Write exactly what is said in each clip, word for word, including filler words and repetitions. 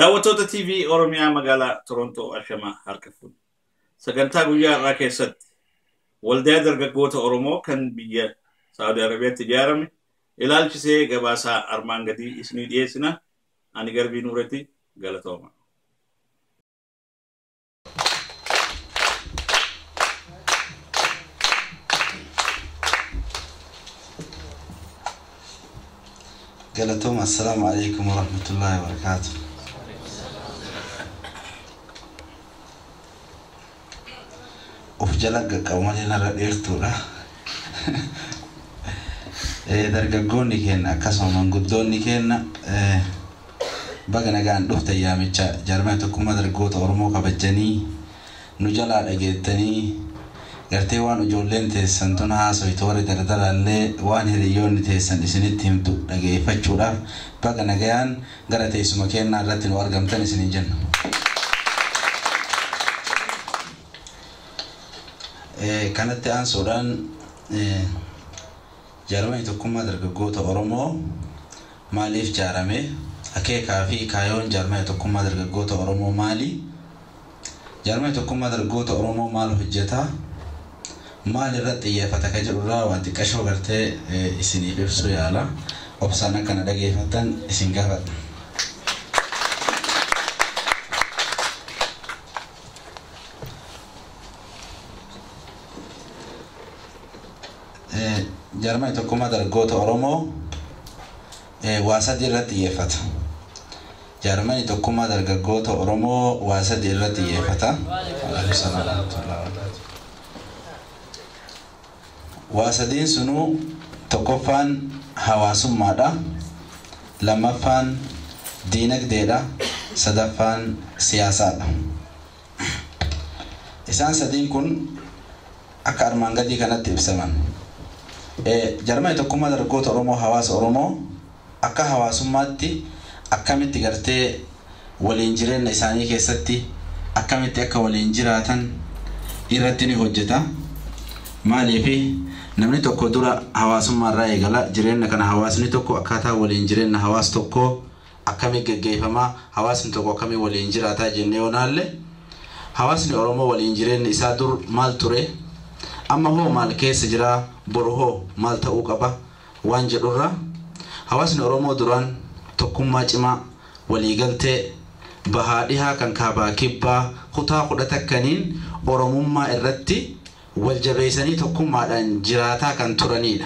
daawwattoota T V Oromiyaa magaalaa Torontoo Ashamaa harka fuudhe. Sagantaa guyyaa irraa keessatti waldaa dargaggoota Oromoo kan biyya Saudi Arabiyaatti ijaarame ilaalchisee gabaasaa armaan gadii isinii dhiyeessina. Ani Garbii Nuuretti galatooma. galatooma. Assalamu alaikum wa rahmatullahi wa barakatuh. Of jalaga qawmani nara dheertuudha. Dargaggoonni keenya akkasuma manguddoonni keenya baga nagaan dhuftan yaamicha jaarmaa tokkummaa dargaggoota Oromoo kabajanii nu jalaa dhageettanii gartee waan ijoolleen teessan tun haasoitu warri dardalaallee waan hiriyoonni teessan isinitti himtu dhageeffachuudhaaf baga nagaan gara teessuma keenyaa irratti nu argamtan isiniin jenna. Kanatti aansuudhaan jaarmaa tokkummaa dargaggoota Oromoo maaliif ijaarame, akeekaa fi kaayoon jaarmaa tokkummaa dargaggoota Oromoo maali, jaarmaa tokkummaa dargaggoota Oromoo maal hojjeta, maal irratti xiyyeeffata ka jedhurraa waan xiqqashoo gartee isiniif ibsuu yaala. Obsaan akkana dhageeffattan isin gaafadha. jaarmaa tokkummaa dargaggoota Oromoo waa sadii irratti xiyyeeffata. jaarmaa tokkummaa dargaggoota Oromoo waa sadii irratti xiyyeeffata. waa sadiin sunuu tokkoffaan hawaasummaadha, lammaffaan diinagdeedha, sadaffaan siyaasaadha. Isaan sadiin kun akka armaan gadii kanatti ibsaman. jaarmaa tokkummaa dargaggoota Oromoo hawaasa Oromoo akka hawaasummaatti akkamitti gartee waliin jireenya isaanii keessatti akkamitti akka waliin jiraatan irratti ni hojjeta. Maaliif namni tokko dura hawaasummaa irraa eegala. Jireenya kana hawaasni tokko akkaataa waliin jireenya hawaas tokko akkamitti gaggeeffama, hawaasni tokko akkamitti waliin jiraataa jennee onaalle hawaasni Oromoo waliin jireenya isaa dur maal ture, amma hoo maal keessa jira, boru hoo maal ta'uu qaba waan jedhurra hawaasni Oromoo duraan tokkummaa cimaa waliigaltee bahaa dhihaa kan kaabaa kibbaa kutaa kudha takkaniin Oromummaa irratti wal jabeessanii tokkummaadhaan jiraataa kan turanidha.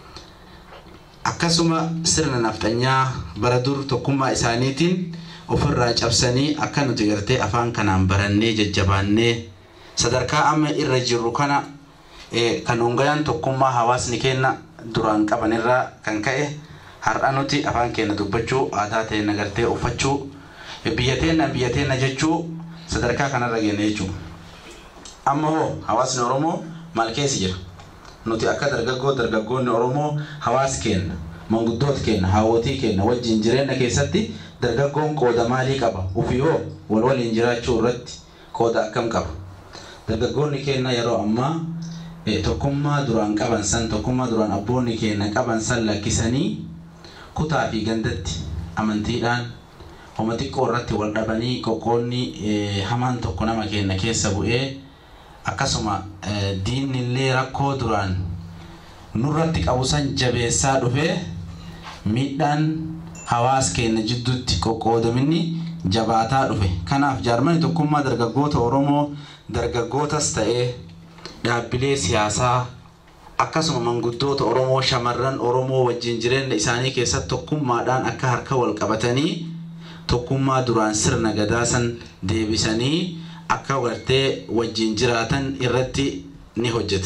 Akkasuma sirna nafxanyaa bara dur tokkummaa isaaniitiin ofirraa cabsanii akka nuti gartee afaan kanaan barannee jajjabaannee sadarkaa amma irra jirru kana kan hongayaan tokkummaa hawaasni keenya duraan qaban irraa kan ka'e har'a nuti afaan keenya dubbachuu, aadaa teenya gartee uffachuu, biyya teenya biyya teenya jechuu sadarkaa kanarra geenye jechuudha. Amma hoo hawaasni Oromoo maal keessa jira? Nuti akka dargaggoo dargaggoonni Oromoo hawaas keenya, manguddoota keenya, haawwotii keenya wajjin jireenya keessatti dargaggoon qooda maalii qaba? Ofii hoo wal waliin jiraachuu irratti qooda akkam qaba? Dargaggoonni keenya yeroo ammaa tokkummaa duraan qaban san, tokkummaa duraan abboonni keenya qaban san lakkisanii kutaa fi gandatti amantiidhaan homa xiqqoo irratti wal dhabanii qoqqoonni hamaan tokko nama keenya keessa bu'ee akkasuma diinni illee rakkoo duraan nurratti qabu san jabeessaa dhufee miidhaan hawaas keenya jidduutti qoqqoodaminni jabaataa dhufe. Kanaaf jaarmaan tokkummaa dargaggoota Oromoo dargaggootas ta'ee dhaabbilee siyaasaa akkasuma manguddoota Oromoo shamarran Oromoo wajjin jireenya isaanii keessatti tokkummaadhaan akka harka wal qabatanii tokkummaa duraan sirna gadaasan deebisanii akka gartee wajjin jiraatan irratti ni hojjeta.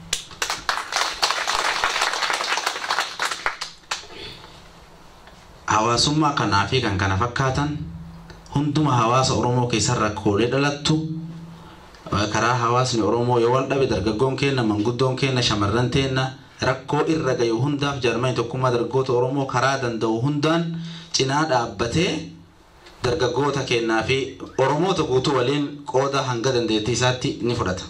Hawaasummaa kanaa fi kan kana fakkaatan hunduma hawaasa Oromoo keessa rakkoolee dhalattu karaa hawaasni Oromoo yoo wal dhabe dargaggoon keenya, manguddoon keenya, shamarran teenya rakkoo irra gayu hundaaf jaarmaan tokkummaa dargaggoota Oromoo karaa danda'u hundaan cinaa dhaabbatee dargaggoota keenyaa fi Oromoota guutuu waliin qooda hanga dandeettii isaatti ni fudhata.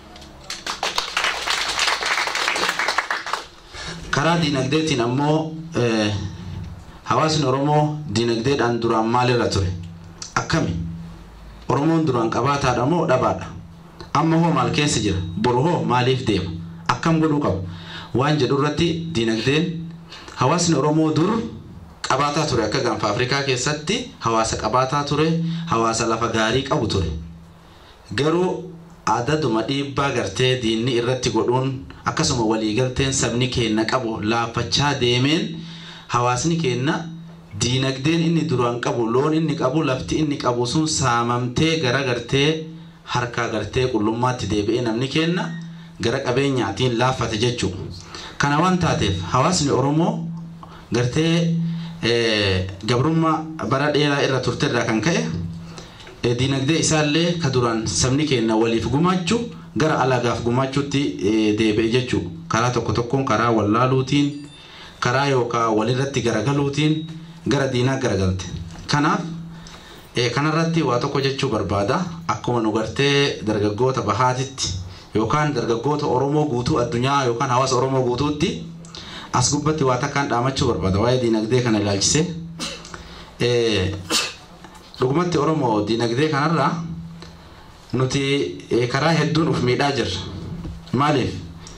Karaa diinagdeetiin ammoo hawaasni Oromoo diinagdeedhaan duraan maalirra ture? akkami Oromoon duraan qabaataadha moo dhabaadha amma hoo maal keessa jira boru hoo maaliif deema akkam godhuu qaba waan jedhu irratti diinagdeen hawaasni Oromoo dur qabaataa ture akka gaanfa Afrikaa keessatti hawaasa qabaataa ture hawaasa lafa gaarii qabu ture garuu aadaduma dhiibbaa gartee diinni irratti godhuun akkasuma waliigalteen sabni keenya qabu laafachaa deemeen hawaasni keenya diinagdeen inni duraan qabu loon inni qabu lafti inni qabu sun saamamtee gara gartee harka gartee qullummaatti deebi'ee namni keenya gara qabeenyaatiin laafate jechuudha kana waan taateef hawaasni Oromoo gartee gabrummaa bara dheeraa irra turteerraa kan ka'e diinagdee isaallee ka duraan sabni keenya waliif gumaachuu gara alagaaf gumaachuutti deebi'e jechuudha karaa tokko tokkoon karaa wallaaluutiin karaa yookaan walirratti garagaluutiin gara diinaa garagalte kanaaf kanarratti waa tokko jechuu barbaada akkuma nu gartee dargaggoota bahaatitti yookaan dargaggoota Oromoo guutuu addunyaa yookaan hawaasa Oromoo guutuutti as gubbatti waa takkaan dhaamachuu barbaada waa'ee diinagdee kana ilaalchisee dhugumatti Oromoo diinagdee kanarraa nuti karaa hedduun uf miidhaa jirra maaliif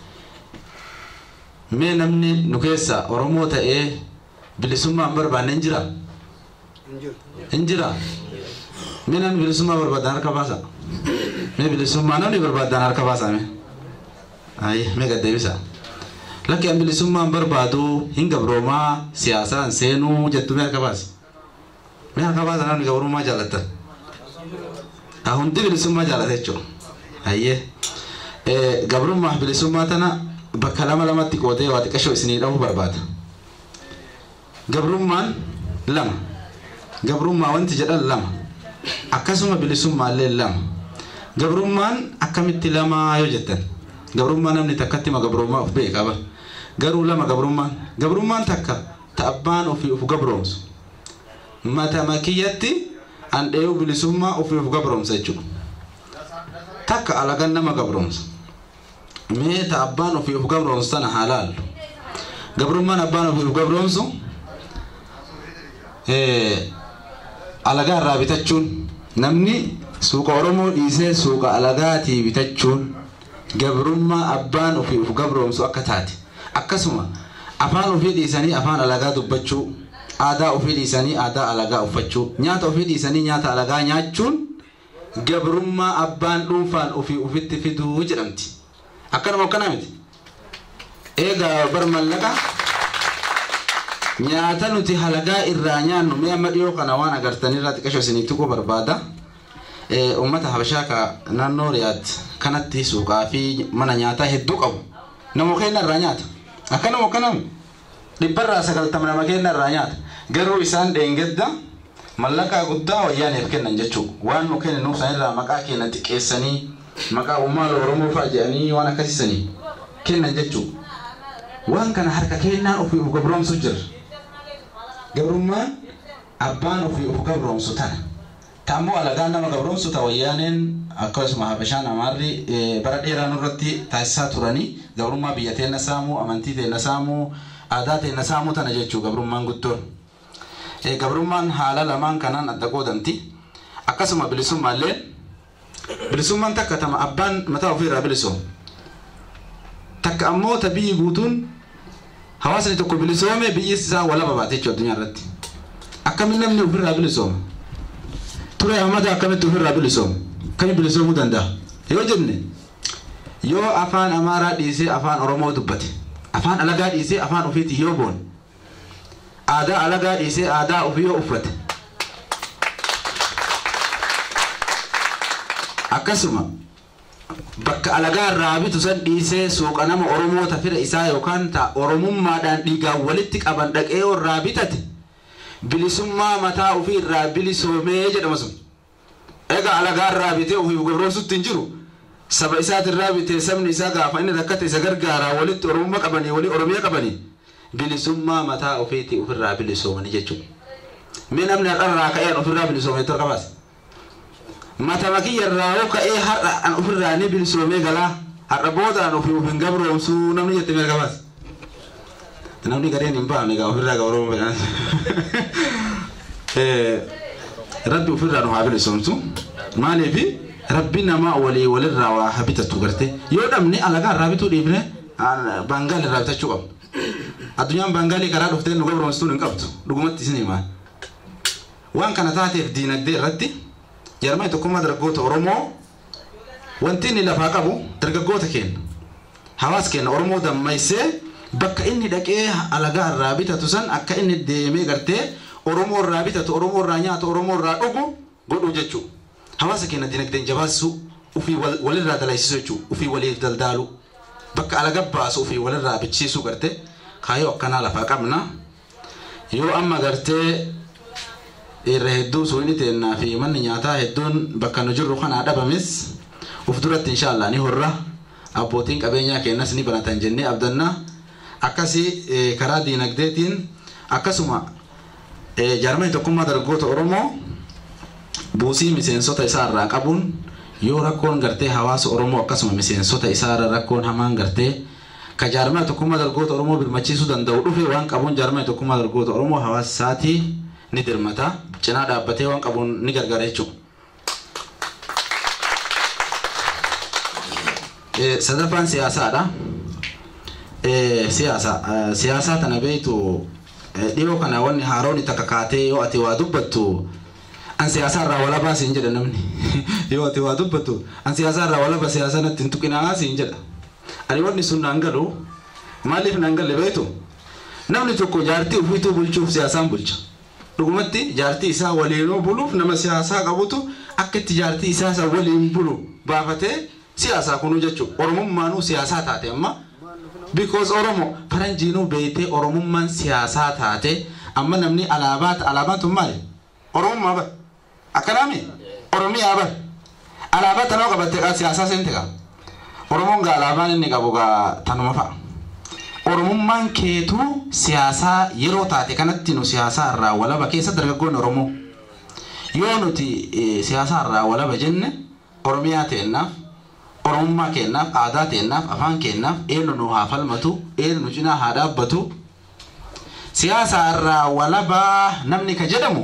mee namni nu keessa Oromoo ta'ee bilisummaa barbaanne hin jira hin jira mee namni bilisummaa barbaadan harka baasa mee bilisummaa namni barbaadan harka baasa mee ay mee gaddeebisa lakki an bilisummaa barbaadu hin gabroomaa siyaasaan seenuu jettu mee harka baasa mee harka baasa namni gabrummaa jaalatta haa hundi bilisummaa jaalata jechuudha ayyee gabrummaa bilisummaa tana bakka lama lamatti qoodee waa xiqqashoo isinii dhahuu barbaada gabrummaan lama gabrummaa wanti jedhan lama akkasuma bilisummaa illee lama gabrummaan akkamitti lama yoo jettan gabrummaa namni takkatti ma gabrummaa of beeka ba garuu lama gabrummaan gabrummaan takka ta'abbaan ofii of gabroomsu mata makiyyatti an dheeyu bilisummaa ofii of gabroomsa jechuudha takka alagan nama gabroomsa mee ta'abbaan ofii of gabroomsu tana halaalu gabrummaan abbaan ofii of gabroomsu alagaa irraa bitachuun namni suuqa Oromoo dhiisee suuqa alagaatii bitachuun gabrummaa abbaan ofii of gabroomsu akka taate akkasuma afaan ofii dhiisanii afaan alagaa dubbachuu aadaa ofii dhiisanii aadaa alagaa uffachuu nyaata ofii dhiisanii nyaata alagaa nyaachuun gabrummaa abbaan dhuunfaan ofii ofitti fiduu jedhamti akkanuma akkanaa miti eegaa bar mallaqa nyaata nuti halagaa irraa nyaannu mee amma dhiyoo kana waan agartanirraa xiqqashoo isinii tuquu barbaada ummata habashaa ka naannoo Riyaad kanatti suuqaa fi mana nyaataa hedduu qabu nama keenya irraa nyaata akkanuma akkanaa dhibbarraa sagaltama nama keenya irraa nyaata garuu isaan dheengedda mallaqaa guddaa wayyaaniif kennan jechuudha waan nu kennan nuuf sanirraa maqaa keenya xiqqeessanii maqaa ummaa Oromoo fa'aa jedhanii waan akkasisanii kennan jechuudha waan kana harka kennaan ofii of gabroomsu jira gabrummaan abbaan ofii of gabroomsu tana tammoo alagaan nama gabroomsu ta wayyaaneen akkasuma habashaan amaarri bara dheeraa nurratti taasisaa turanii gabrummaa biyya teenya saamuu amantii teenya saamuu aadaa teenya saamuu tana jechuu gabrummaan guddoon gabrummaan haala lamaan kanaan adda qoodamti akkasuma bilisummaallee bilisummaan takka tama abbaan mataa ofiirraa bilisoomu takka ammoo ta biyyi guutuun hawaasni tokko bilisoome biyyi isaa walaba baate jechuudha addunyaa irratti akkamiin namni ofirraa bilisooma ture Ahmad akkamitti ofirraa bilisooma kami bilisoomuu danda'a yoo jenne yoo afaan Amaaraa dhiisee afaan Oromoo dubbate afaan alagaa dhiisee afaan ofiitii yoo boone aadaa alagaa dhiisee aadaa ofii yoo uffate akkasuma bakka alagaa irraa bitu san dhiisee suuqa nama Oromoo tafira isaa yookaan ta Oromummaadhaan dhiigaan walitti qaban dhaqee irraa bitate bilisummaa mataa ofii irraa bilisoomee jedhama sun egaa alagaa irraa bitee ofii gabroomsutti hin jiru saba isaati irraa bitee sabni isaa gaafa inni rakkate isa gargaaraa walitti Oromummaa qabanii walii Oromiyaa qabanii bilisummaa mataa ofiitii ofirraa bilisoomanii jechuudha mee namni har'arraa ka'ee ofirraa bilisoomee tor qabaas mata makiyya irraa ka'ee har'a an ofirraa ni bilisoomee galaa har'a boodaan ofii of hin gabroomsuu namni jette mee qabaas namni gareen hin baane gaa ofirraa gabroomuu rabbi ufirraa nu haa bilisomsu maaliif rabbi nama walii walirraa waa habitatu garte yoo dhabne alagaa irraa bituu dhiifne Bangaal irraa bitachuu qabna addunyaan Bangaalii karaa dhuftee nu gabroomsituu hin qabdu dhugumatti isin himaa waan kana taateef diinagdee irratti jarmee tokkummaa dargaggoota Oromoo wanti inni lafaa qabu dargaggoota keenya hawaas keenya Oromoo dammaysee bakka inni dhaqee alagaa irraa bitatu san akka inni deemee gartee Oromoo irraa bitatu Oromoo irraa nyaatu Oromoo irraa dhugu godhu jechuu hawaasa keenya diinagdeen jabaasuu ufii walirraa dalaysisuu jechuu ufii waliif daldaalu bakka alaga baasu ufii walirraa bichiisuu gartee kaayoo akkanaa lafaa qabna yoo amma gartee irra hedduu suuni teennaa fi manni nyaataa hedduun bakka nu jirru kana dhabames uf duratti inshallah ni horra abbootiin qabeenyaa keenyas ni banatan jennee abdanna akkasi karaa diinagdeetiin akkasuma jaarmee tokkummaa dargaggoota Oromoo buusii miseensota isaa irraa qabuun yoo rakkoon gartee hawaasa Oromoo akkasuma miseensota isaa irraa rakkoon hamaan gartee ka jaarmee tokkummaa dargaggoota Oromoo birmachiisuu danda'u dhufe waan qabuun jaarmee tokkummaa dargaggoota Oromoo hawaasa isaatii ni dirmata cinaa dhaabbatee waan qabuun ni gargaara jechuudha. Sadaffaan siyaasaadha. Siyaasa siyaasaa tana beeytu dhiyoo kana wanni haaroon itti kakkaatee yoo ati waa dubbattu an siyaasaa irraa walabaa siin jedha namni yoo ati waa dubbattu an siyaasaa irraa walaba siyaasaa natti hin tuqinaa siin jedha. Ani wanni sun naan galu maaliif naan galle beeytu namni tokko jaartii ufiituu bulchuuf siyaasaan bulcha. Dhugumatti jaartii isaa waliinoo buluuf nama siyaasaa qabutu akka itti jaartii isaa waliin bulu baafatee siyaasaa kunuu jechuudha. Oromummaanuu siyaasaa taate amma because Oromo faranjiinuu beeytee Oromummaan siyaasaa taate amma namni alaabaat alaabaan tun maali? Oromummaa bar akkanaami Oromiyaa bar alaabaa tanoo qabattee kaa siyaasaa seente qaba. Oromoon gaa alaabaan inni qabu gaa tanuma fa'a. Oromummaan keetuu siyaasaa yeroo taate kanatti nu siyaasaa irraa walaba keessa dargaggoonni Oromoo yoo nuti siyaasaa irraa walaba jenne Oromiyaa teennaaf Oromummaa keennaaf aadaa teennaaf afaan keennaaf eenyu nu haa falmatu eenyu nu cinaa haa dhaabbatu siyaasaa irraa walaba namni ka jedhamu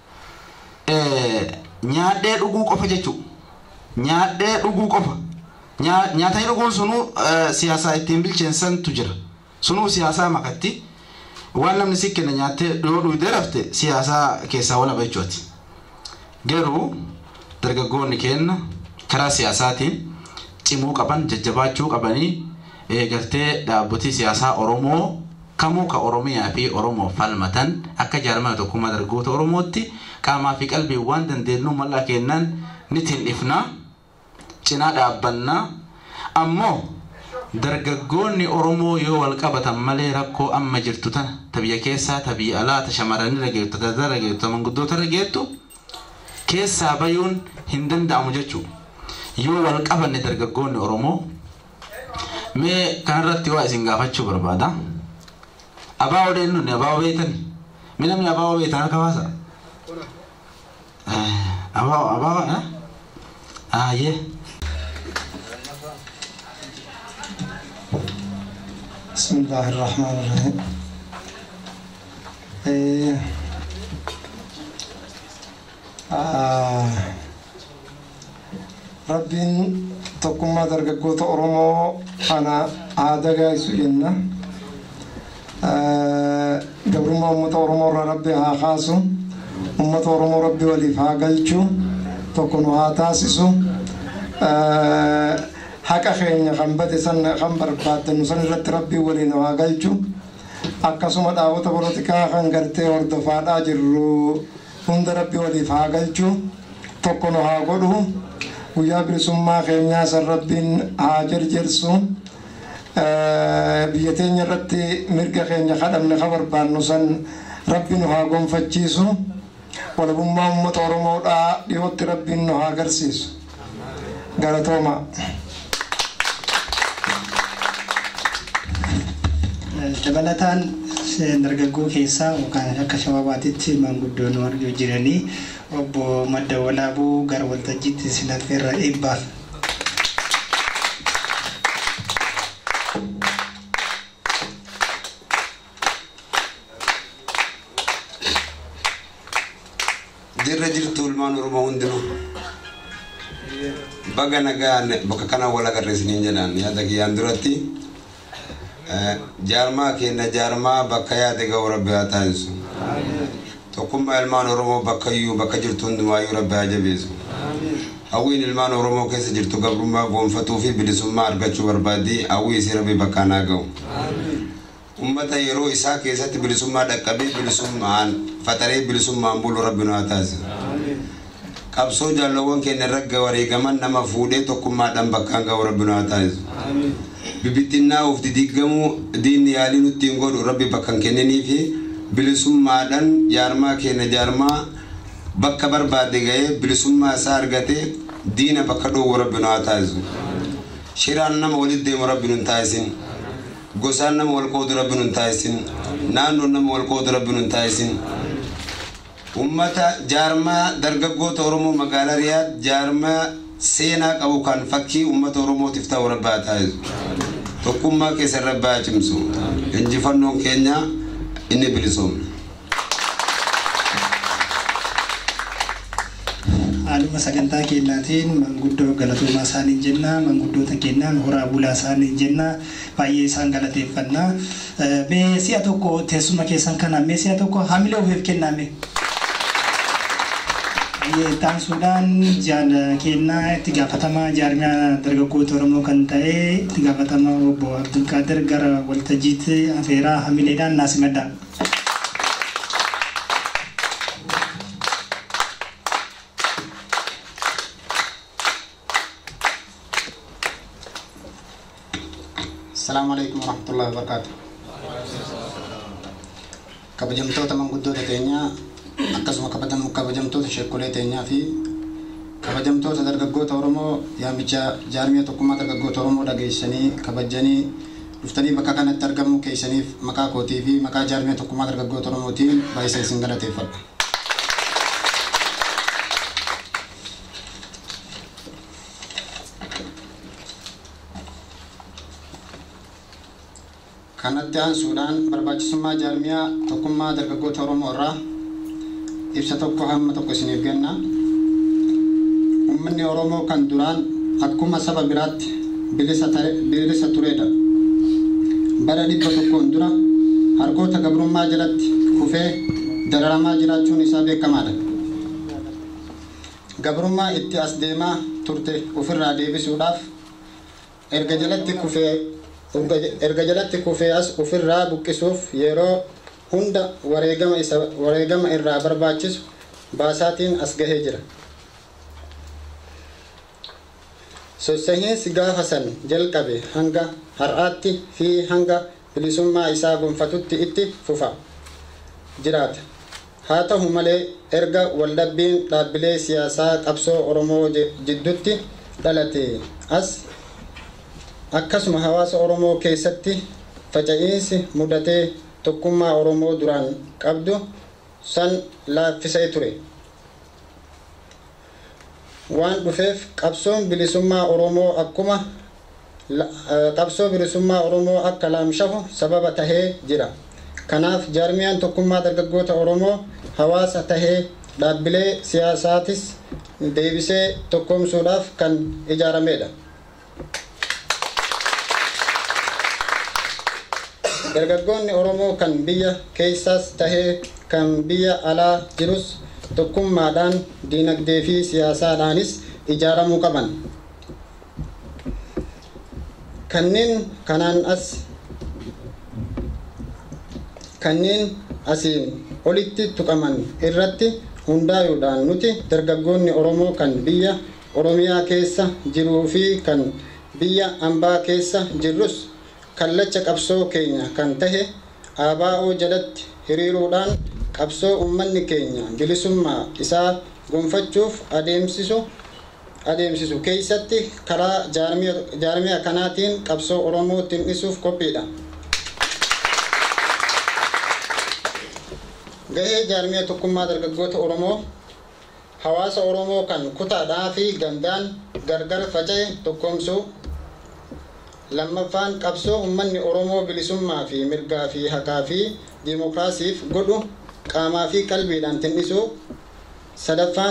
nyaadhee dhuguu qofa jechuudha. Nyaadhee dhuguu qofa nyaatanii dhuguun sunuu siyaasaa ittiin bilcheessantu jira. Sunuu siyaasaa makatti waan namni si kenna nyaattee dhiyoo dhuydee rafte siyaasaa keessaa walaba jechuuti. Garuu dargaggoonni keenya karaa siyaasaatiin cimuu qaban jajjabaachuu qabanii gartee dhaabbotii siyaasaa Oromoo kamuu ka Oromiyaa fi Oromoo falmatan akka jaarmaa tokkummaa dargaggoota Oromootti qaamaa fi qalbii waan dandeenyu mallaa kennan ni tindhifna cinaa dhaabbannaa ammoo dargaggoonni Oromoo yoo wal qabatan malee rakkoo amma jirtu tana tabiyya keessaa tabiyya alaa ta shamarranii rageettu ta dada rageettu manguddoota rageettu keessaa bayuun hin danda'amu jechuudha. Yoo wal qabanne dargaggoonni Oromoo mee kanarratti waa isin gaafachuu barbaada. Abaa'oo deemnu abaa'oo beeytan mee namni abaa'oo beeytan harka baasa. Abaa'oo abaa'oo ah yee. بسم الله الرحمن الرحيم. آه ربين تقوم درجة أورمو أنا هذا جاي سئلنا قبل ما أمة أورمو ربي هاخاسو أمة أورمو ربي ولي فاقلشو تكونوا هاتاسسو حكا خيني خمبت سن خمبر بات نسن رت ربي ولي نواقلشو أكسوما دعوة بروتكا خنقرتي وردفادا جرو هند ربي ولي فاقلشو تكونوا هاقلو ويا برسوما خينيا سر ربين هاجر جرسو بيتين رتي مرقا خينيا خدم نخبر بان نسن ربي نهاقون فتشيسو ولبما أمة أورمو دا ديوت ربي نهاقر سيسو غلطوما Dabalataan dargaggoo keessaa yookaan akka shababaatitti maanguddoon warra jiranii obbo Madda Walaabuu gara waltajjiitti sinafeerra eebbaaf. dirra jirtu ilmaan Oromoo hundinuu baga nagaan bakka kana wal agarreesiniin jedhan yaada kiyyaan duratti jaarmaa keenya jaarmaa bakka yaade ga'u Rabbi haa taasisu. Tokkummaa ilmaan Oromoo bakka iyyuu bakka jirtu hundumaayyuu Rabbi haa jabeessu. Hawwiin ilmaan Oromoo keessa jirtu gabrummaa gonfatuu fi bilisummaa argachuu barbaaddi hawwii isii Rabbi bakkaan haa ga'u. Ummata yeroo isaa keessatti bilisummaa dhaqqabee bilisummaan faxaree bilisummaan bulu Rabbi nu haa taasisu. Qabsoo jaalawwan keenya ragga wareegaman nama fuudhee tokkummaadhaan bakkaan ga'u Rabbi nu haa taasisu. Bibittinnaa of didiigamuu diinni yaalii nutti hin godhu Rabbi bakkan kennanii fi bilisummaadhaan jaarmaa keenya jaarmaa bakka barbaade ga'ee bilisummaa isaa argatee diina bakka dhoowwu Rabbi nu haa taasisu. Shiraan nama walitti deemu Rabbi nu hin taasisin. Gosaan nama wal qoodu Rabbi nu hin taasisin. Naannoon nama wal qoodu Rabbi nu hin taasisin. Ummata jaarmaa dargaggoota Oromoo magaalaa Riyaad jaarmaa seenaa qabu kan fakkii ummata Oromootiif ta'u Rabbi haa taasisu. Tokkummaa keessa Rabbi haa cimsu. Injifannoon keenya inni bilisoomne. Haaluma sagantaa keenyaatiin manguddoo galatoomaa isaanii jenna manguddoota keenyaan horaa bulaa isaanii jenna baay'ee isaan galateeffannaa. Mee si'a tokko teessuma keessan kana mee si'a tokko hamilee ofiif kenname. Taansuudhaan jaala kennaa itti gaafatamaa jaarmiyaa dargaggoota Oromoo kan ta'e itti gaafatamaa obbo Abdulqaadir gara waltajjiitti afeeraa hamileedhaan naasimadha. Assalamu alaikum warahmatullahi wabarakatuh. Kabajamtoota manguddoota teenyaa akkasuma kabajamtoota sheekolee teenyaa fi kabajamtoota dargaggoota Oromoo yaamicha jaarmiyaa tokkummaa dargaggoota Oromoo dhageessanii kabajanii dhuftanii bakka kanatti argamuu keessaniif maqaa kootii fi maqaa jaarmiyaa tokkummaa dargaggoota Oromootiin baay'ee isin galateeffadha. Kanatti aansuudhaan barbaachisummaa jaarmiyaa tokkummaa dargaggoota Oromoo irraa ibsa tokko hamma tokko isiniif kenna. Uummanni Oromoo kan duraan akkuma saba biraatti bilisa turedha. Bara dhibba tokkoon dura harkoota gabrummaa jalatti kufee dararamaa jiraachuun isaa beekamaadha. Gabrummaa itti as deemaa turte ofirraa deebisuudhaaf erga jalatti kufee erga jalatti kufee as ofirraa buqqisuuf yeroo hunda wareegama isa wareegama irraa barbaachisu baasaatiin as gahee jira. Sossahiinsi gaafa san jalqabe hanga har'aatti fi hanga bilisummaa isaa gonfatutti itti fufa jiraata. Haa ta'u malee erga waldhabbiin dhaabbilee siyaasaa qabsoo Oromoo jidduutti dhalate as akkasuma hawaasa Oromoo keessatti faca'iinsi mudatee tokkummaa Oromoo duraan qabdu san laaffisee ture. Waan dhufeef qabsoon bilisummaa Oromoo akkuma qabsoo bilisummaa Oromoo akka laamshahu sababa tahee jira. Kanaaf jaarmiyaan tokkummaa dargaggoota Oromoo hawaasa tahee dhaabbilee siyaasaatis deebisee tokkoomsuudhaaf kan ijaaramedha. Dargaggoonni Oromoo kan biyya keessaas tahee kan biyya alaa jirus tokkummaadhaan diinagdee fi siyaasaadhaanis ijaaramuu qaban. Kanneen kanaan as kanneen asiin olitti tuqaman irratti hundaa'uudhaan nuti dargaggoonni Oromoo kan biyya Oromiyaa keessa jiruu fi kan biyya ambaa keessa jirrus kallacha qabsoo keenya kan tahe A B O jalatti hiriiruudhaan qabsoo uummanni keenya bilisummaa isaa gonfachuuf adeemsisu adeemsisu keessatti karaa jaarmiyaa kanaatiin qabsoo Oromoo xinnisuuf qophiidha. Gahee jaarmiyaa tokkummaa dargaggoota Oromoo hawaasa Oromoo kan kutaadhaa fi gandaan gargar faca'e tokkoomsuu. Lammaffaan qabsoo uummanni Oromoo bilisummaa fi mirgaa fi haqaa fi diimokiraasiif godhu qaamaa fi qalbiidhaan xinnisuu. sadaffaan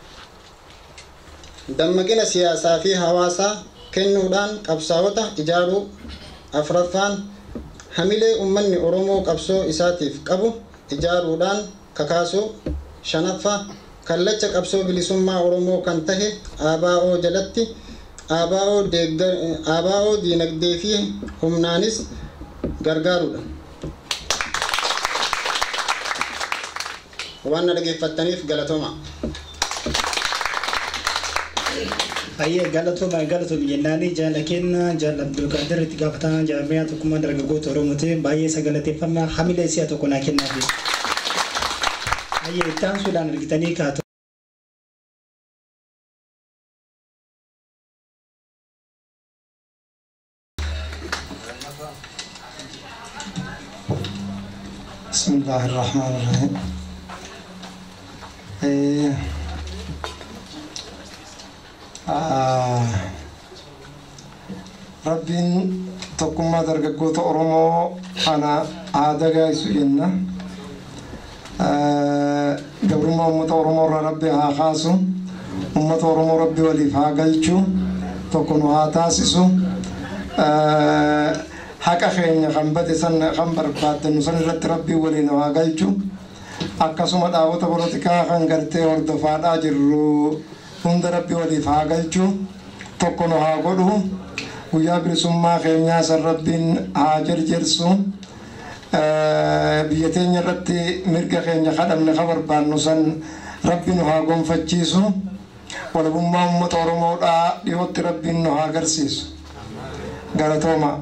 dammaqina siyaasaa fi hawaasaa kennuudhaan qabsaa'ota ijaaruu. afraffaan hamilee ummanni Oromoo qabsoo isaatiif qabu ijaaruudhaan kakaasuu. shanaffaa kallacha qabsoo bilisummaa Oromoo kan tahe A B O jalatti A B O deeggar A B O diinagdee fi humnaanis gargaaruudha. waan na dhaggeeffattaniif galatooma. Ayyee galatoma galatoma jennaani jaala kenna jaala Abdul Qadir itti gaafatamaa jaarmiyaa tokkummaa dargaggoota Oromootiin baay'ee sagalateeffama hamilee si'a tokko naa kennaafi. Ayyee ittaan suudhaan argitanii kaatu. Bismillahirrahmanirrahim. Eh, ah, Rabbiin tokkummaa dargaggoota Oromoo ana aadaa gaa'isu jenna. Gabrummaa uummata Oromoo irraa Rabbi haa kaasu. Uummata Oromoo Rabbi waliif haa galchu. Tokko nu haa taasisu. Haqa keenya kan bade san kan barbaaddannu san irratti Rabbi waliin haa galchu. Akkasuma dhaabota polotikaa kan gartee hordofaadhaa jirru hunda Rabbi waliif haa galchu. Tokko nu haa godhu. Guyyaa bilisummaa keenyaa san Rabbiin haa jarjarsu. Biyya teenya irratti mirga keenya kadhamne ka barbaannu san Rabbi nu haa gonfachiisu. Walabummaa uummata Oromoodhaa dhiyootti Rabbiin nu haa agarsiisu. Galatooma.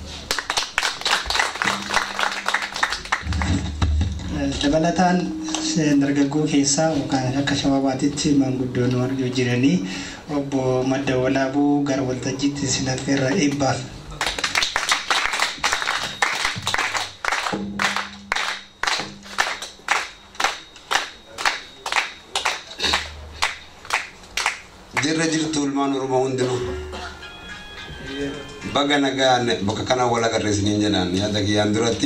Dabalataan dargaggoo keessaa yookaan akka shababaatitti maanguddoon argaa jiranii obbo Madda Walaabuu gara waltajjiitti sinafeerra eebbaaf. Jirra jirtu ilmaan Oromoo hundinuu baga nagaan bakka kana wal agarreesiniin jedhaan yaada kiyyaan duratti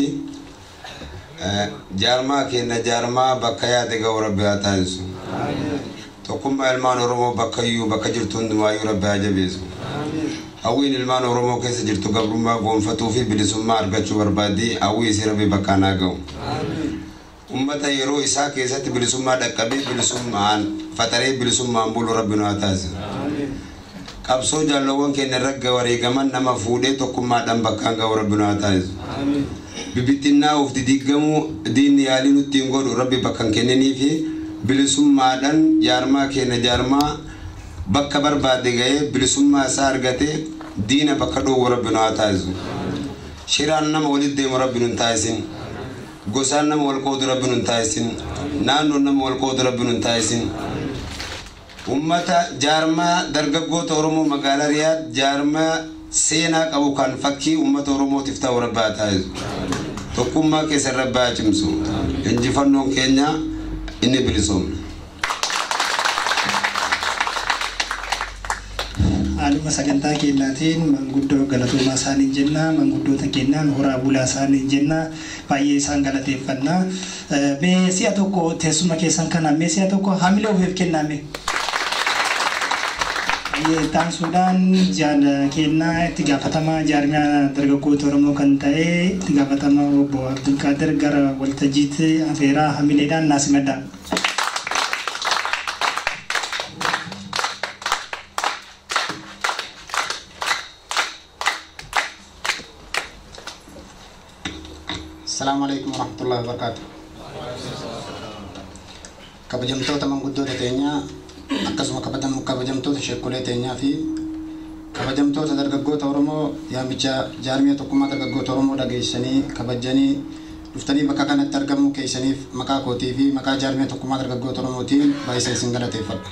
jaarmaa keenya jaarmaa bakka yaade ga'u Rabbi haa taasisu. Tokkummaa ilmaan Oromoo bakka iyyuu bakka jirtu hundumaayyuu Rabbi haa jabeessu. Hawwiin ilmaan Oromoo keessa jirtu gabrummaa gonfatuu fi bilisummaa argachuu barbaaddi hawwii isii Rabbi bakkaan haa ga'u. Ummata yeroo isaa keessatti bilisummaa dhaqqabee bilisummaan fataree bilisummaan bulu Rabbi nu haa taasisu. Qabsoo jaalawwan keenya irra wareegaman nama fuudhee tokkummaadhaan bakkaan ga'u Rabbi nu haa taasisu. Bibittinnaa ufti diigamuu diinni yaalii nutti hin godhu Rabbi bakkan kennanii fi bilisummaadhaan jaarmaa keenya jaarmaa bakka barbaade ga'ee bilisummaa isaa argatee diina bakka dhoowwu Rabbi nu haa taasisu. Shiraan nama walitti deemu Rabbi nu hin taasisin. Gosaan nama wal qoodu Rabbi nu hin taasisin. Naannoon nama wal qoodu Rabbi nu hin taasisin. Ummata jaarmaa dargaggoota Oromoo magaalaa Riyaad jaarmaa seenaa qabu kan fakkii ummata Oromootiif ta'u Rabbi haa taasisu. Tokkummaa keessa Rabbi haa cimsu. Injifannoon keenya inni bilisoomne. Haaluma sagantaa keenyaatiin manguddoo galatoomaa isaanii jenna manguddoota keenyaan horaa bulaa isaanii jenna baay'ee isaan galateeffanna. Mee si'a tokko teessuma keessan kana mee si'a tokko hamilee ofiif kenname. Tan Sudan jaala kennaa itti gaafatamaa jaarmiyaa dargaggoota Oromoo kan ta'e itti gaafatamaa obbo Abdul Qadir gara waltajjiitti afeeraa hamileedhaan naasimadha. Assalamualaikum warahmatullahi wabarakatuh. Kabajamtoota manguddoota teenyaa akkasuma kabajamtoota sheekolee teenyaa fi kabajamtoota dargaggoota Oromoo yaamicha jaarmiyaa tokkummaa dargaggoota Oromoo dhageessanii kabajanii dhuftanii bakka kanatti argamuu keessaniif maqaa kootii fi maqaa jaarmiyaa tokkummaa dargaggoota Oromootiin baay'ee isin galateeffadha.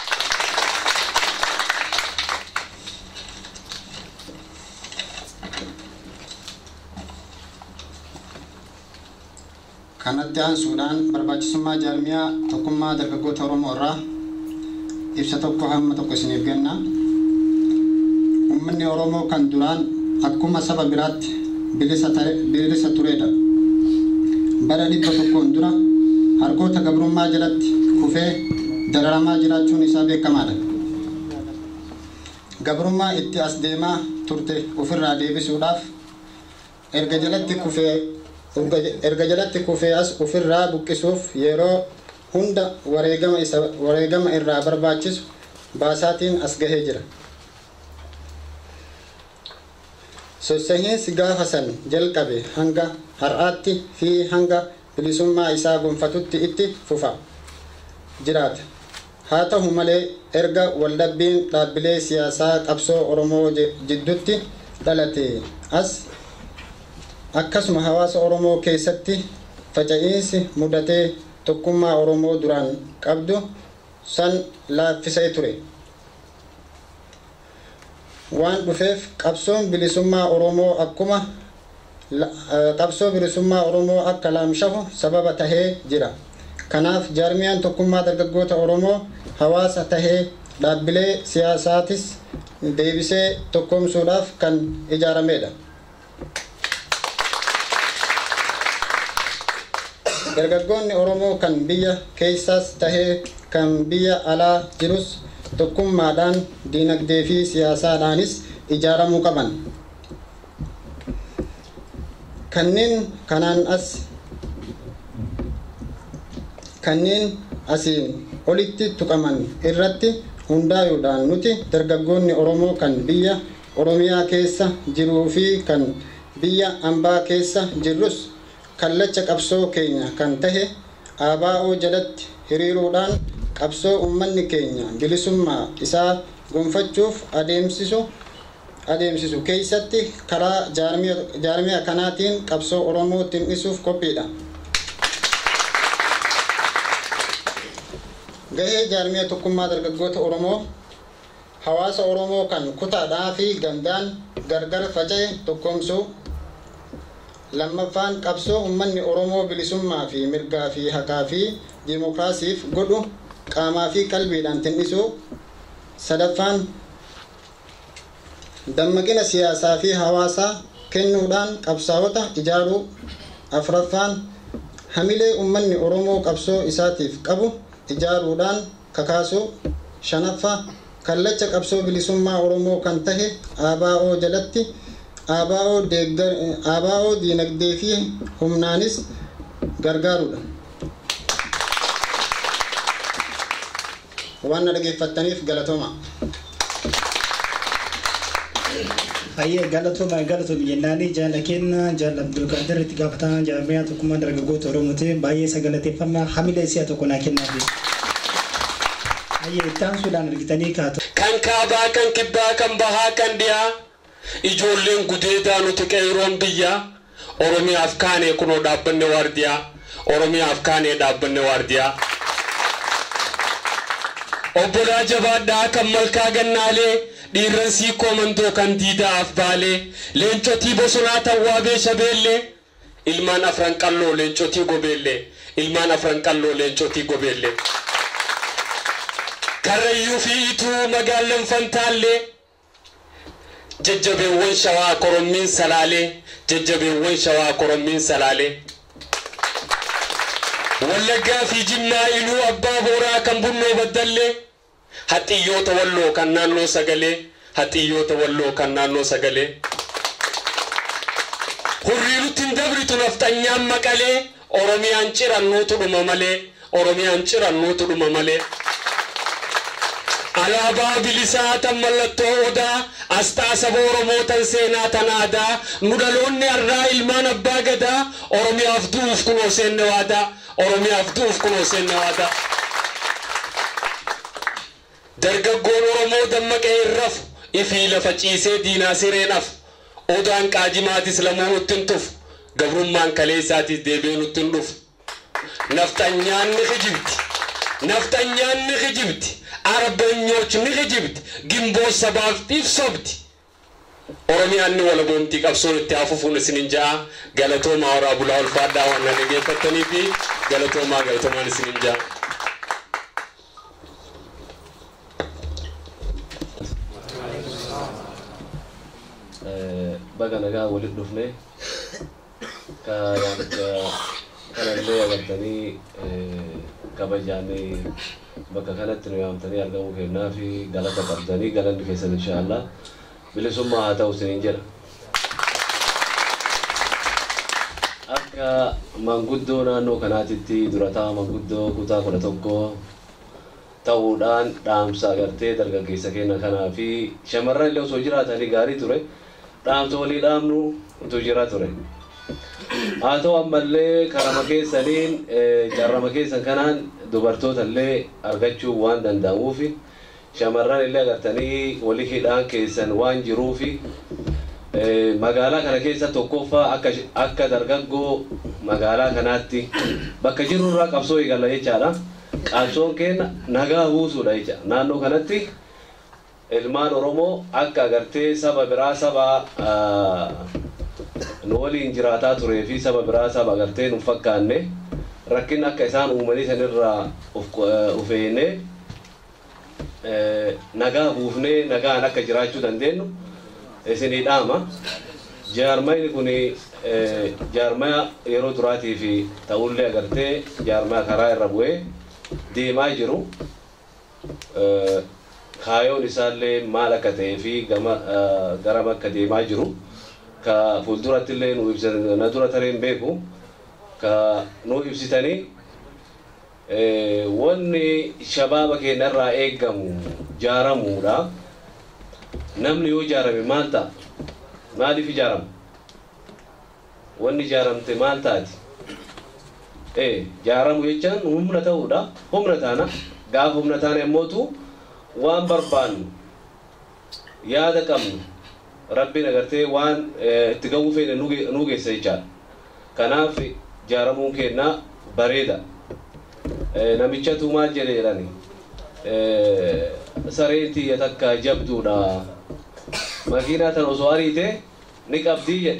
Kanatti aansuudhaan barbaachisummaa jaarmiyaa tokkummaa dargaggoota Oromoo irraa ibsa tokko hamma tokko isiniif kenna. Uummanni Oromoo kan duraan akkuma saba biraatti bilisa bilisa turedha. Bara dhibba tokkoon dura harkoota gabrummaa jalatti kufee dararamaa jiraachuun isaa beekamaadha. Gabrummaa itti as deemaa turte ofirraa deebisuudhaaf erga jalatti kufee erga jalatti kufee as ofirraa buqqisuuf yeroo hunda wareegama isa wareegama irraa barbaachisu baasaatiin as gahee jira. Sossahiinsi gaafa san jalqabe hanga har'aatti fi hanga bilisummaa isaa gonfatutti itti fufa jiraata. Haa ta'u malee erga waldhabbiin dhaabbilee siyaasaa qabsoo Oromoo jidduutti dhalate as akkasuma hawaasa Oromoo keessatti faca'iinsi mudatee tokkummaa Oromoo duraan qabdu san laaffisee ture. Waan dhufeef qabsoon bilisummaa Oromoo akkuma qabsoo bilisummaa Oromoo akka laamshahu sababa tahee jira. Kanaaf jaarmiyaan tokkummaa dargaggoota Oromoo hawaasa tahee dhaabbilee siyaasaatis deebisee tokkoomsuudhaaf kan ijaaramedha. Dargaggoonni Oromoo kan biyya keessaas tahee kan biyya alaa jirus tokkummaadhaan diinagdee fi siyaasaadhaanis ijaaramuu qaban. Kanneen kanaan as kanneen asiin olitti tuqaman irratti hundaa'uudhaan nuti dargaggoonni Oromoo kan biyya Oromiyaa keessa jiruu fi kan biyya ambaa keessa jirrus kallacha qabsoo keenya kan tahe A B O jalatti hiriiruudhaan qabsoo ummanni keenya bilisummaa isaa gonfachuuf adeemsisu adeemsisu keessatti karaa jaarmiyaa kanaatiin qabsoo Oromoo xinnisuuf qophiidha. Gahee jaarmiyaa tokkummaa dargaggoota Oromoo hawaasa Oromoo kan kutaadhaa fi gandaan gargar faca'e tokkoomsuu. Lammaffaan qabsoo ummanni Oromoo bilisummaa fi mirgaa fi haqaa fi diimokiraasiif godhu qaamaa fi qalbiidhaan xinnisuuf. Sadaffaan dammaqina siyaasaa fi hawaasaa kennuudhaan qabsaa'ota ijaaruu. Afuraffaan hamilee ummanni Oromoo qabsoo isaatiif qabu ijaaruudhaan kakaasuu. Shanaffaa kallacha qabsoo bilisummaa Oromoo kan tahe A B O jalatti A B O deeggar A B O diinagdee fi humnaanis gargaaruudha. Waan dhaggeeffattaniif galatooma. Ayyee galatooma galatooma jennaanii jaala kenna jaala Abdul Qaadir itti gaafatamaa jaarmiyaa tokkummaa dargaggoota Oromooti baay'ee sagalateeffama hamilee si'a tokko naa kennaafi. Ayyee ittaan suudhaan argitanii kaatu. Kan kaabaa kan kibbaa kan bahaa kan dhiyaa ijoolleen gudeedaa nuti qeeroon biyya Oromiyaaf kaanee kunoo dhaabbanne waardiyaa Oromiyaaf kaanee dhaabbanne waardiyaa. Obbolaa jabaadhaa kan malkaa gannaalee dhiirran siikoo mandoo kan diidaaf baalee leencotii bosonaa tawwaabee shabeellee ilmaan afran qalloo leencotii gobeellee ilmaan afran qalloo leencotii gobeellee. Karrayyuu fi ituu magaalaan fantaallee jajjabeewwan shawaa korommiin salaalee jajjabeewwan shawaa korommiin salaalee. Wallaggaa fi Jimmaa iluu abbaa booraa kan bunnoo baddallee haxiyyoota walloo kan naannoo sagalee haxiyyoota walloo kan naannoo sagalee. Hurrii nutti hin dabritu nafxanyaan maqalee Oromiyaan cirannuutu dhuma malee Oromiyaan cirannuutu dhuma malee. Alaabaa bilisaa tan mallattoo odaa asxaa saba Oromoo tan seenaa tan aadaa nu dhaloonni har'aa ilmaan abbaa gadaa Oromiyaaf du'uuf kunoo seenne waadaa Oromiyaaf du'uuf kunoo seenne waadaa. Dargaggoon Oromoo dammaqee hin rafu ifii lafa ciisee diinaa sireen afu odaan qaajimaatis lamuu nutti hin tufu gabrummaan kaleessaatis deebi'ee nutti hin dhufu. Nafxanyaan ni kijibti nafxanyaan ni kijibti. Arbanyooch ni kijibti gimboo sabaaf ibsobti. Oromiyaan ni wala boomtii qabsoon itti hafuufuun isinin ja'a galatoomaa horaa bulaa ulfaadhaa waan dhaggeeffattanii fi galatoomaa galatoomaan isinin ja'a. Baga nagaa walitti dhufne kanallee agartanii kabajani bakka kanatti nu yaamtanii argamuu kennaa fi galata qabdanii galanni keessan inshaallah bilisummaa haa ta'u isiniin jedha. Akka manguddoo naannoo kanaatitti durataa manguddoo kutaa kudha tokko ta'uudhaan dhaamsa agartee dargaggeessa keenya kanaa fi shamarran illee osoo jiraatanii gaarii ture dhaamsa walii dhaamnu utuu jira ture. Haa ta'u ammallee karama keessaniin carrama keessan kanaan dubartoota illee argachuu waan danda'amuuf shamarran illee agartanii walii hidhaan keessan waan jiruuf magaalaa kana keessa tokkoffaa akka akka dargaggoo magaalaa kanaatti bakka jiru irraa qabsoo eegalla jechaadha. Qabsoon keenya nagaa buusuudha jecha naannoo kanatti ilmaan Oromoo akka agartee saba biraa saba nu waliin jiraataa turee fi saba biraa saba agartee nu fakkaanne rakkin akka isaan uumanii sanirraa of eegnee nagaa buufnee nagaan akka jiraachuu dandeenyu isinii dhaama. Jaarmayni kun jaarmaya yeroo duraatii fi ta'ullee agartee jaarmaya karaa irra bu'ee deemaa jiru. Kaayoon isaallee maal akka ta'ee fi gara bakka deemaa jiru ka fuulduratti illee nu ibsan na dura tareen beeku ka nu ibsitanii wanni shabaaba keenya irraa eeggamu jaaramuudha. Namni yoo jaarame maal ta'a? Maaliif ijaarama? Wanni ijaaramte maal taati? Eh, jaaramu jechaan humna ta'uudha. Humna taana gaafa humna taana yommuu waan barbaannu yaada qabnu rabbiin agartee waan itti ga'uu feene nu geessa jechaadha. Kanaaf jaaramuun keenya bareeda. Namichatu maal jedhe jedhani sareen tiyya takka jabduudha. Makiinaa tan osoo ariite ni qabdii jedhe.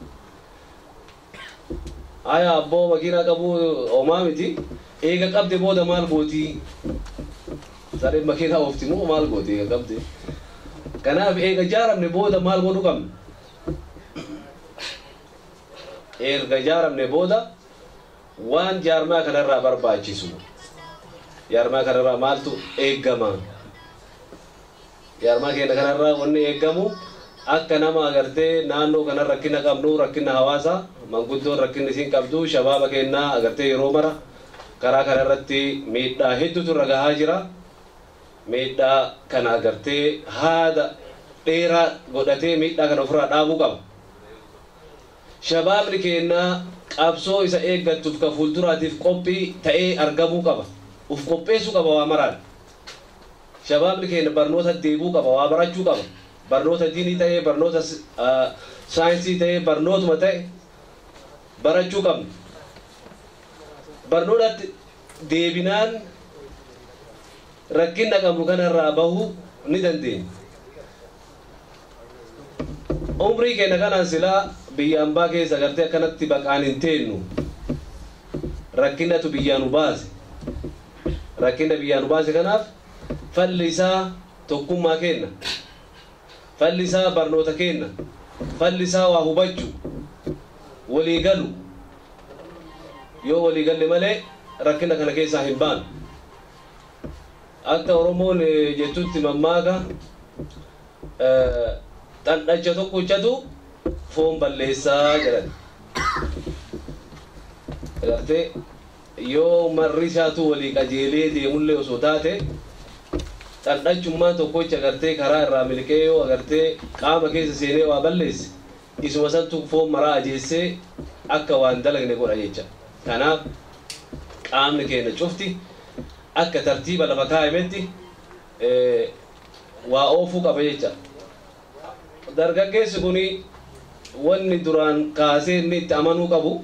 Aya abboo makiinaa qabu homaa miti. Eega qabde booda maal gooti? Sareen makiinaa oofti moo maal gooti eega qabde? Kanaaf eega jaaramne booda maal godhu qabna? Eega jaaramne booda waan jaarmaa kanarraa barbaachisu. Jaarmaa kanarraa maaltu eeggama? Jaarmaa keenya kanarraa wanni eeggamu akka nama agartee naannoo kana rakkina qabnu rakkina hawaasa manguddoon rakkinni isin qabdu shabaaba keenya agartee yeroo mara karaa kanarratti miidhaa hedduutu irra gahaa jira. Miidhaa kana agartee haada dheeraa godhatee miidhaa kana ofirraa dhaabuu qaba. Shabaabni keenya qabsoo isa eeggattuuf ka fuulduraatiif qophii ta'ee argamuu qaba. Uf qopheessuu qaba waa maraan. Shabaabni keenya barnoota deebuu qaba waa barachuu qaba. Barnoota diinii ta'ee barnoota saayinsii ta'ee barnootuma ta'e barachuu qabna. Barnootatti deebinaan rakkina qabnu kanarraa bahuu ni dandeenya. Umrii keenya kanaan silaa biyya ambaa keessa agartee akkanatti baqaan hin teennu. Rakkinatu biyyaa nu baase. Rakkina biyyaa nu baase kanaaf falli isaa tokkummaa kenna. Falli isaa barnoota kenna. Falli isaa waa hubachuu. Walii galu. Yoo walii galle malee rakkina kana keessaa hin baanu. Akka Oromoon jettutti mammaaka xandhacha tokkochatu foon balleessaa jedhan. Agartee yoo marri isaatu walii qajeelee deemullee osoo taate xandhachummaan tokkocha agartee karaa irraa miliqee yoo agartee qaama keessa seenee waa balleesse isuma santu foon maraa ajeessee akka waan dalagne godha jecha. Kanaaf qaamni keenya cufti akka tartiiba lafa kaa'ametti waa oofuu qaba jecha. Dargaggeessi kuni wanni duraan kaasee inni itti amanuu qabu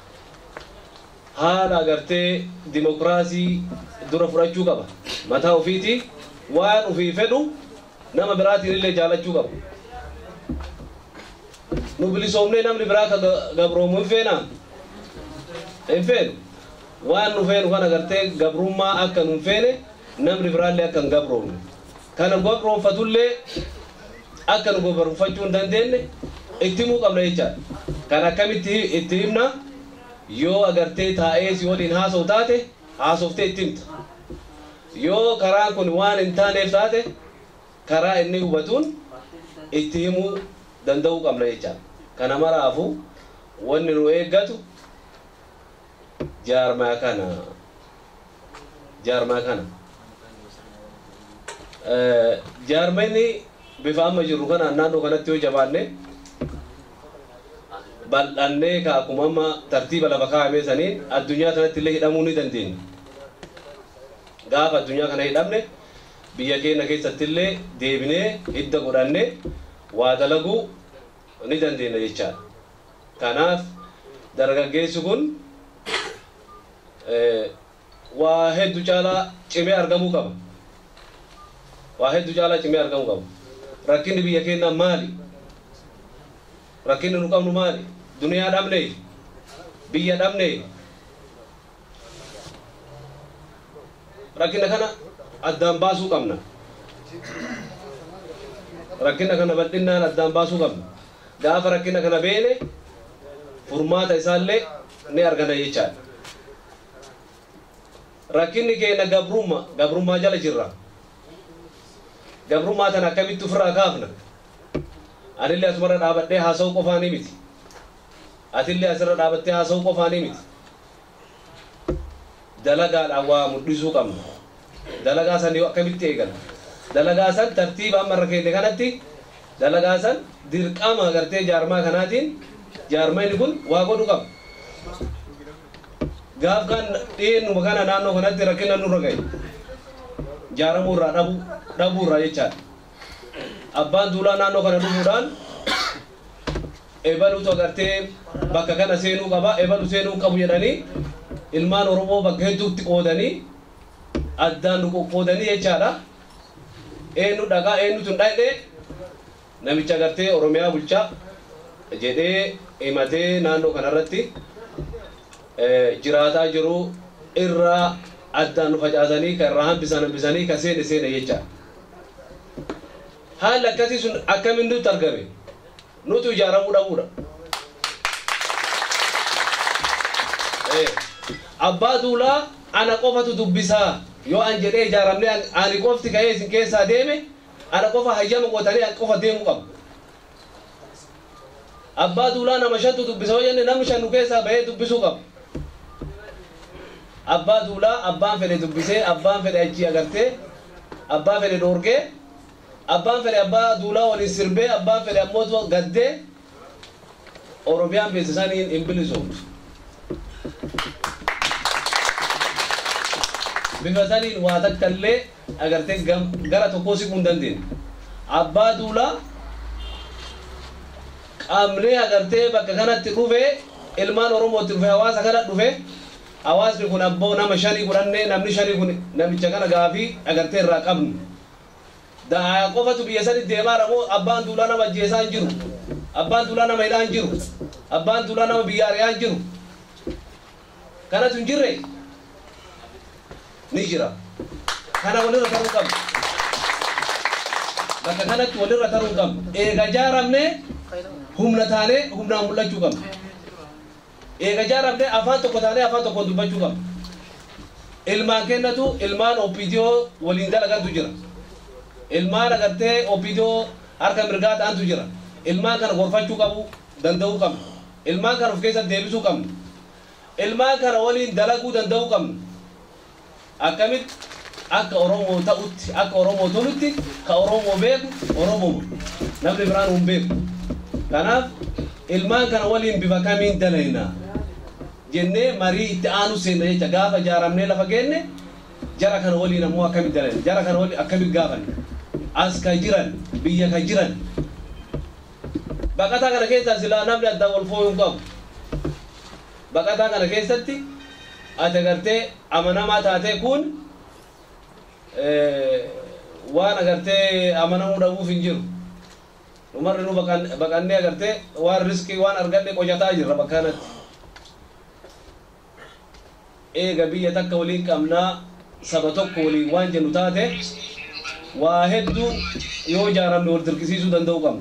haala agartee dimokiraasii dura fudhachuu qaba. Mataa ofiitii waan ofii fedhu nama biraatiin illee jaalachuu qaba. Nu bilisoomnee namni biraa ka gabroomu hin feenaa? Hin feenu. Waan nu feenu kan agartee gabrummaa akka nu hin feene namni biraallee akka hin gabroomne. Kana gabroonfatullee akka nu gabroonfachuu hin dandeenye itti himuu qabna jechaadha. Kan akkamitti itti himna yoo agartee taa'ee si waliin haasa'u taate haasoftee itti himta. Yoo karaan kun waan hin taaneef taate karaa inni hubatuun itti himuu danda'uu qabna jechaadha. Kana maraafuu wanni nu eeggatu jaarmaa kana jaarmaa kana jaarmanni bifa amma jirru kana naannoo kanatti yoo jabaanne bal'annee ka akkuma amma tartiiba lafa kaa'amee saniin addunyaa kanatti illee hidhamuu ni dandeenya. Gaafa addunyaa kana hidhamne biyya keenya keessatti illee deebinee hidda godhannee waa dalaguu ni dandeenya jechaadha. Kanaaf dargaggeessi kun waa hedduu caalaa cimee argamuu qaba. Waa hedduu caalaa cimee argamuu qaba. Rakkinni biyya keenyaa maali? Rakkinni nu qabnu maali? Duniyaa dhabne, biyya dhabne. Rakkina kana addaan baasuu qabna. Rakkina kana bal'inaan addaan baasuu qabna. Gaafa rakkina kana beene furmaata isaallee ni argana jechaadha. Rakkinni keenya gabrummaa, gabrummaa jala jirra. Gabrummaa tana akkamitti ofirraa kaafna? Anillee asumarra dhaabadhee haasa'uu qofaanii miti. Atillee asirra dhaabattee haasa'uu qofaanii miti. Dalagaadhaan waa mul'isuu qabna. Dalagaa san yoo akkamitti eegala? Dalagaa san tartiiba amma irra keenya kanatti dalagaa san dirqama agartee jaarmaa kanaatiin jaarmayni kun waa godhu qaba. Gaaf kan dhiyeennuma kana naannoo kanatti rakkina nurra gahe. Jaaramuu irraa dhabuu dhabuu irraa jechaadha. Abbaan duulaa naannoo kana dhufuudhaan ebaluutu agartee bakka kana seenuu qaba, ebalu seenuu qabu jedhanii ilmaan Oromoo bakka hedduutti qoodanii addaan nu qoqqoodanii jechaadha. Eenyu dhagaa eenyutu hin dhaqne namicha agartee Oromiyaa bulchaa jedhee himatee naannoo kanarratti jiraataa jiru irraa addaan nu facaasanii kan irraa hambisan hambisanii kan seene seene jechaadha. Haalli akkasii sun akkamiin nutti argame? Nutu ijaaramuu dhabuudha. Abbaa duulaa ana qofatu dubbisaa yoo an jedhee ijaaramne ani qofti ka'ee isin keessaa deeme ana qofa hayyama qootanii an qofa deemuu qaba. Abbaa duulaa nama shantu dubbisa yoo jenne namni shan nu keessaa bahee dubbisuu qaba. Abbaa duulaa abbaan fedhe dubbisee abbaan fedhe achi agartee abbaan fedhe dhoorgee abbaan fedhe abbaa duulaa waliin sirbee abbaan fedhe ammoo gaddee Oromiyaan beeksisanii hin bilisoomtu. Bifa saniin waa takka illee agartee gara tokkoo siquu hin dandeenye. Abbaa duulaa qaamnee agartee bakka kanatti dhufee ilmaan Oromootti dhufee hawaasa kana dhufee hawaasni kun abboo nama shanii godhannee namni shanii kun namicha kana gaafii agartee irraa qabnu. Daa qofatu biyya sanitti deemaa ramoo abbaan duulaa nama ajjeesaa hin jiru. Abbaan duulaa nama hidhaa hin jiru. Abbaan duulaa nama biyya ari'aa hin jiru. Kanatu hin jirre ni jira. Kana walirra taruu qabna. Bakka kanatti walirra taruu qabna. Eega jaaramnee humna taanee humnaan mul'achuu qabna. Eega jaaramnee afaan tokko taanee afaan tokko dubbachuu qabna. Ilmaan kennatu ilmaan opiidiyoo waliin dalagantu jira. Ilmaan agartee opiidiyoo harka mirgaa ta'antu jira. Ilmaan kana gorfachuu qabu danda'uu qabna. Ilmaan kana of keessatti deebisuu qabna. Ilmaan kana waliin dalaguu danda'uu qabna. Akkamitti akka Oromoo ta'utti akka Oromoo tolutti ka Oromoo beeku Oromoo namni biraan hin beeku. Kanaaf ilmaan kana waliin bifa kamiin dalayna jennee marii itti aanu seenna jecha gaafa jaaramnee lafa geenne jara kana waliin ammoo akkamitti dalayna jara kana waliin akkamitti gaafanne as ka jiran biyya ka jiran baqataa kana keessaa silaa namni addaan wal fooyyuu hin qabu. Baqataa kana keessatti ati agartee amanamaa taatee kun waan agartee amanamuu dhabuuf hin jiru. Umarri nu baqannee agartee waan riskii waan arganne qojataa jirra bakka kanatti. Eega biyya takka waliin qabnaa saba tokko waliin waan jennu taate waa hedduu yoo jaaramne wal dirqisiisuu danda'uu qabna.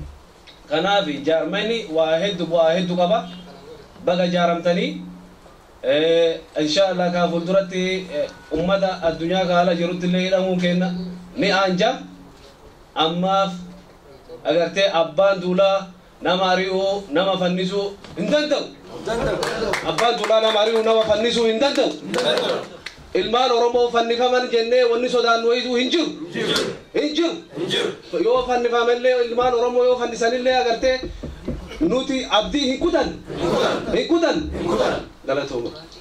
Kanaaf jaarmanni waa hedduu bu'aa hedduu qaba. Baga jaaramtanii inshallah ka fuldurati ummata addunyaa kaala jirutti illee hidhamuu kenna ni anja ammaaf agartee abbaan duulaa nama ari'uu nama fannisuu hin danda'u abbaan duulaa nama ari'uu nama fannisuu hin danda'u ilmaan oromoo fannifaman jennee wanni sodaannu wayituu hin jiru hin jiru yoo fannifamallee ilmaan oromoo yoo fannisanillee agartee nuti abdii hin kutan hin kutan galatooma